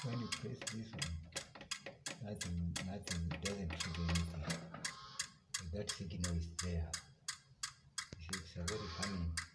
When you press this one, nothing doesn't trigger anything. That signal is there. You see, it's a very funny